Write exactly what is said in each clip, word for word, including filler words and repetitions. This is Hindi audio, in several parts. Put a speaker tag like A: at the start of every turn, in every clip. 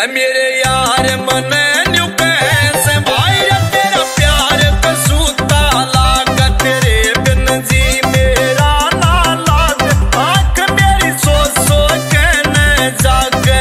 A: मेरे यार मन न्यू कैसे भाई रे तेरा प्यार कसूता लाग तेरे बिन जी मेरा ना लाग आंख मेरी सो सो कहने जागे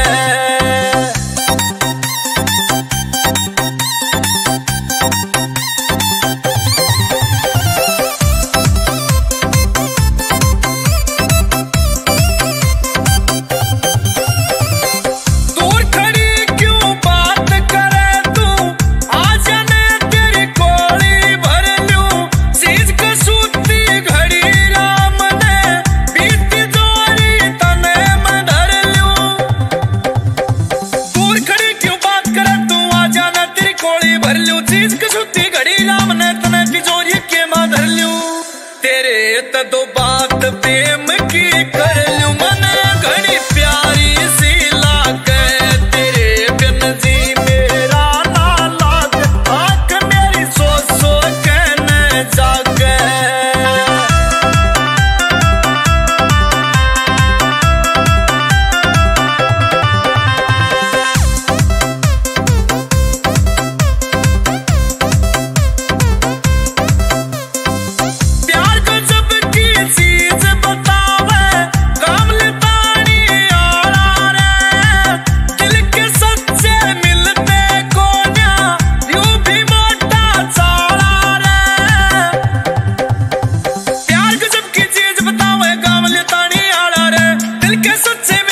A: चीज कसूती घड़ी राम ने तने तिजोरी के मां धर लूं तेरे त दो बात प्रेम की कर लूं मने घड़ी प्यारी सी लागे तेरे बिन जी मेरा ना लाग आंख मेरी सो सो कहने जागे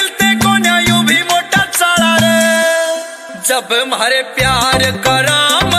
A: जब मारे प्यार का राम